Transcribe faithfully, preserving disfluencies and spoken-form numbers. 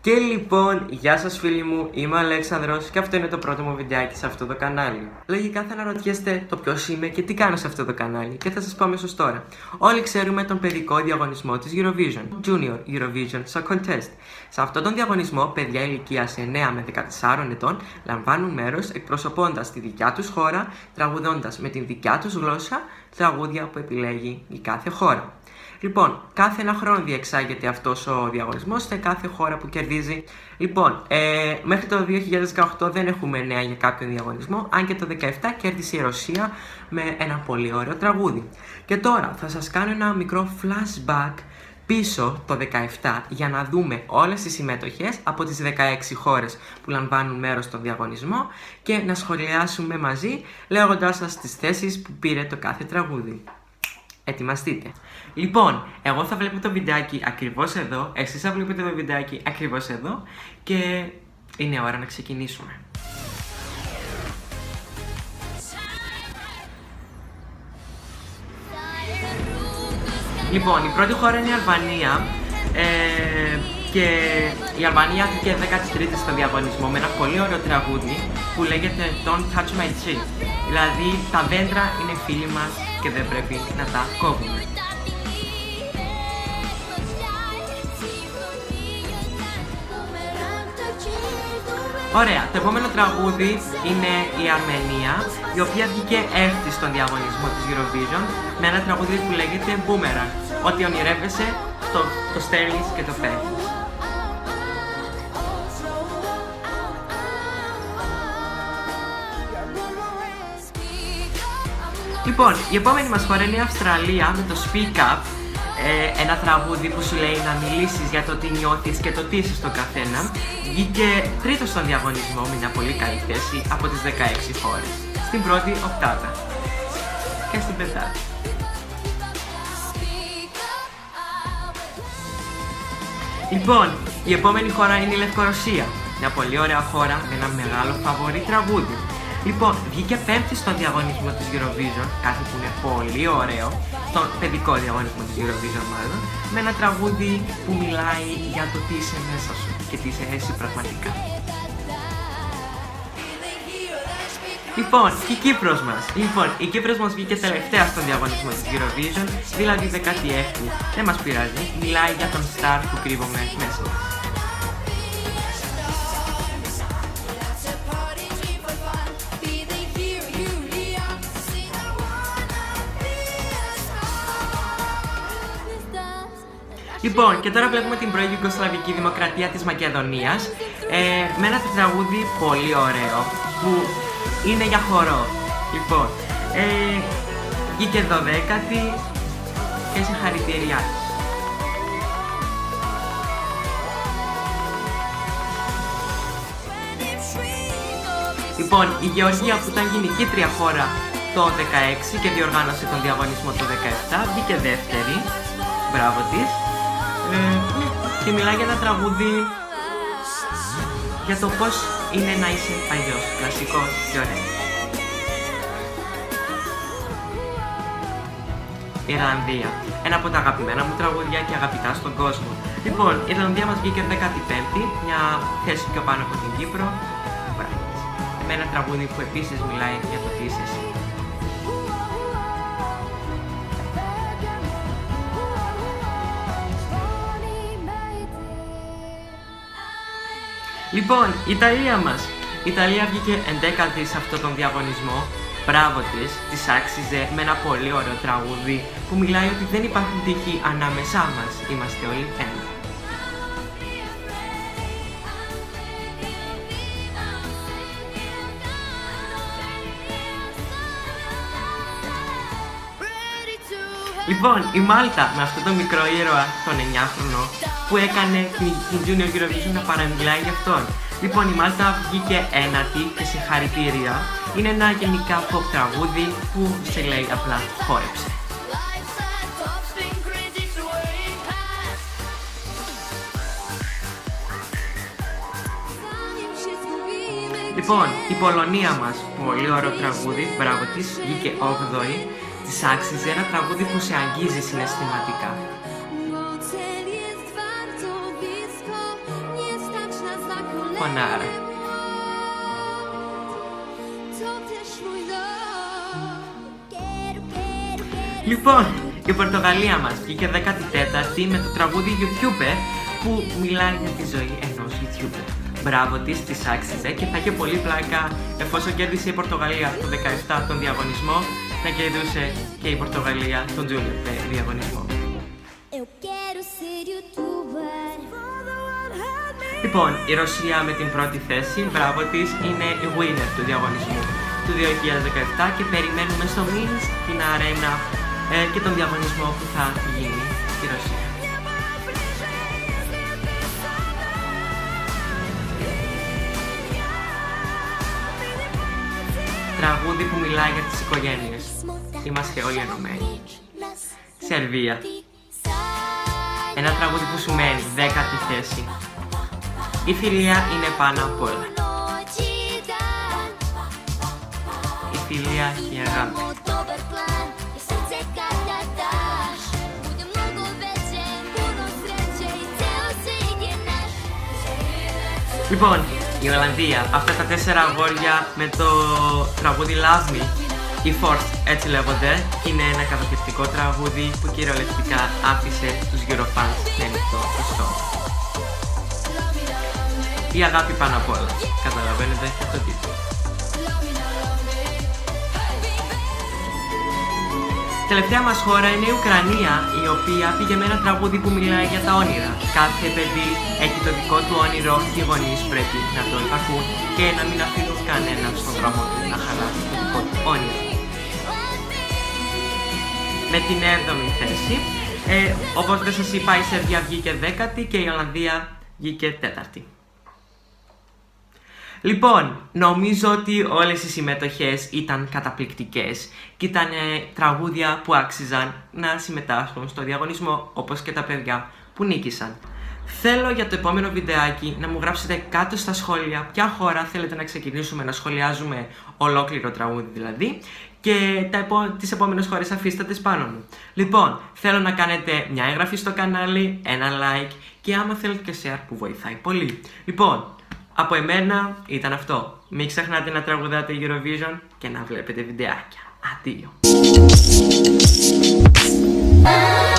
Και λοιπόν, γεια σας φίλοι μου, είμαι ο Αλέξανδρος και αυτό είναι το πρώτο μου βιντεάκι σε αυτό το κανάλι. Λογικά θα αναρωτιέστε το ποιος είμαι και τι κάνω σε αυτό το κανάλι και θα σας πω αμέσως τώρα. Όλοι ξέρουμε τον παιδικό διαγωνισμό της Eurovision, Junior Eurovision Song Contest. Σε αυτόν τον διαγωνισμό, παιδιά ηλικίας εννέα με δεκατεσσάρων ετών λαμβάνουν μέρος εκπροσωπώντας τη δικιά τους χώρα, τραγουδώντας με την δικιά τους γλώσσα τραγούδια που επιλέγει η κάθε χώρα. Λοιπόν, κάθε ένα χρόνο διεξάγεται αυτός ο διαγωνισμός σε κάθε χώρα που κερδίζει. Λοιπόν, ε, μέχρι το δύο χιλιάδες δεκαοκτώ δεν έχουμε νέα για κάποιον διαγωνισμό, αν και το δύο χιλιάδες δεκαεπτά κέρδισε η Ρωσία με ένα πολύ ωραίο τραγούδι. Και τώρα θα σας κάνω ένα μικρό flashback πίσω το δεκαεπτά για να δούμε όλες τις συμμετοχές από τις δεκαέξι χώρες που λαμβάνουν μέρος στον διαγωνισμό και να σχολιάσουμε μαζί λέγοντάς σας τις θέσεις που πήρε το κάθε τραγούδι. Ετοιμαστείτε. Λοιπόν, εγώ θα βλέπω το βιντεάκι ακριβώς εδώ, εσείς θα βλέπετε το βιντεάκι ακριβώς εδώ και είναι ώρα να ξεκινήσουμε. Λοιπόν, η πρώτη χώρα είναι η Αλβανία ε, και η Αλβανία βγήκε δέκατη τρίτη στο διαγωνισμό με ένα πολύ ωραίο τραγούδι που λέγεται Don't Touch My Tree. Δηλαδή, τα δέντρα είναι φίλοι μας και δεν πρέπει να τα κόβουμε. Ωραία, το επόμενο τραγούδι είναι η Αρμενία, η οποία βγήκε έβδομη στον διαγωνισμό της Eurovision με ένα τραγούδι που λέγεται Boomerang, ότι ονειρεύεσαι, το, το στέλνεις και το παίρνεις. Λοιπόν, η επόμενη μας χώρα είναι η Αυστραλία με το Speak Up, ε, ένα τραγούδι που σου λέει να μιλήσεις για το τι νιώθεις και το τι είσαι στον καθένα. Βγήκε τρίτο στον διαγωνισμό με μια πολύ καλή θέση από τις δεκαέξι χώρες, στην πρώτη οκτάδα και στην πεντάδα. Λοιπόν, η επόμενη χώρα είναι η Λευκορωσία, μια πολύ ωραία χώρα με ένα μεγάλο φαβορί τραγούδι. Λοιπόν, βγήκε πέμπτη στον διαγωνισμό της Eurovision, κάτι που είναι πολύ ωραίο, στον παιδικό διαγωνισμό της Eurovision μάλλον, με ένα τραγούδι που μιλάει για το τι είσαι μέσα σου και τι είσαι εσύ πραγματικά. Λοιπόν, και η Κύπρος μας. Λοιπόν, η Κύπρος μας βγήκε τελευταία στον διαγωνισμό της Eurovision, δηλαδή δέκατη έβδομη. Δεν μας πειράζει, μιλάει για τον star που κρύβομαι μέσα μας. Λοιπόν, και τώρα βλέπουμε την πρώην Ιουγκοσλαβική Δημοκρατία της Μακεδονίας ε, με ένα τραγούδι πολύ ωραίο που είναι για χορό. Λοιπόν, ε, βγήκε δωδέκατη και συγχαρητήριά. Λοιπόν, η Γεωργία που ήταν γυναικήτρια χώρα το δεκαέξι και διοργάνωσε τον διαγωνισμό το δεκαεπτά, βγήκε δεύτερη, μπράβο της. Ε, και μιλάει για ένα τραγούδι για το πως είναι να είσαι αλλιώς, κλασικό και ωραίο. Ιρλανδία, ένα από τα αγαπημένα μου τραγούδια και αγαπητά στον κόσμο. Λοιπόν, η Ιρλανδία μας βγήκε δέκατη πέμπτη, μια θέση πιο πάνω από την Κύπρο, με ένα τραγούδι που επίσης μιλάει για το τι είσαι εσύ. Λοιπόν, η Ιταλία μας. Η Ιταλία βγήκε εντέκατη σε αυτόν τον διαγωνισμό. Μπράβο της, της άξιζε με ένα πολύ ωραίο τραγούδι που μιλάει ότι δεν υπάρχουν τύχοι ανάμεσά μας. Είμαστε όλοι ένα. Λοιπόν, η Μάλτα με αυτό το μικρό ήρωα, τον εννιάχρονο, που έκανε την Junior Eurovision να παραμιλάει γι' αυτόν. Λοιπόν, η Μάλτα βγήκε ένατη και συγχαρητήρια. Είναι ένα γενικά pop τραγούδι που σε λέει απλά χόρεψε. Λοιπόν, η Πολωνία μας, πολύ ωραίο τραγούδι, μπράβο της, βγήκε όγδοη. Της άξιζε ένα τραγούδι που σε αγγίζει συναισθηματικά. Carbonara. Λοιπόν, η Πορτογαλία μας βγήκε δέκατη τέταρτη με το τραγούδι YouTuber που μιλάει για τη ζωή ενός YouTuber. Μπράβο της, της άξιζε και θα είχε πολύ πλάκα εφόσον κέρδισε η Πορτογαλία το δεκαεπτά τον διαγωνισμό, να κερδούσε και η Πορτογαλία τον Junior διαγωνισμό. Λοιπόν, η Ρωσία με την πρώτη θέση, μπράβο της, είναι η winner του διαγωνισμού του δύο χιλιάδες δεκαεπτά και περιμένουμε στο Minsk την αρένα ε, και τον διαγωνισμό που θα γίνει στη Ρωσία. Τραγούδι που μιλάει για τις οικογένειες. Είμαστε όλοι ενωμένοι. Σερβία. Ένα τραγούδι που σου μένει, δέκατη θέση. Η φιλία είναι πάνω απ' όλα. Η φιλία και η αγάπη. Λοιπόν, η Ολλανδία, αυτά τα τέσσερα αγόρια με το τραγούδι Love Me, οι Force έτσι λέγονται, είναι ένα καταπληκτικό τραγούδι που κυριολεκτικά άφησε τους Eurofans με ανοιχτό το στόμα. Η αγάπη πάνω απ' όλα, καταλαβαίνετε το τίτλο. Τελευταία μας χώρα είναι η Ουκρανία, η οποία πήγε με ένα τραγούδι που μιλάει για τα όνειρα. Κάθε παιδί έχει το δικό του όνειρο και οι γονείς πρέπει να το υπακούν και να μην αφήνουν κανέναν στον δρόμο του να χαλάσει το δικό του όνειρο. Με την έβδομη θέση, ε, όπως δεν σας είπα, η Σερβία βγήκε δέκατη και η Ολλανδία βγήκε τέταρτη. Λοιπόν, νομίζω ότι όλες οι συμμετοχές ήταν καταπληκτικές και ήταν ε, τραγούδια που άξιζαν να συμμετάσχουν στο διαγωνισμό, όπως και τα παιδιά που νίκησαν. Θέλω για το επόμενο βιντεάκι να μου γράψετε κάτω στα σχόλια ποια χώρα θέλετε να ξεκινήσουμε να σχολιάζουμε, ολόκληρο τραγούδι δηλαδή, και τα επο... τις επόμενες χώρες αφήστε τις πάνω μου. Λοιπόν, θέλω να κάνετε μια εγγραφή στο κανάλι, ένα like και άμα θέλετε και share που βοηθάει πολύ. Λοιπόν, από εμένα ήταν αυτό. Μην ξεχνάτε να τραγουδάτε Eurovision και να βλέπετε βιντεάκια. Αντίο.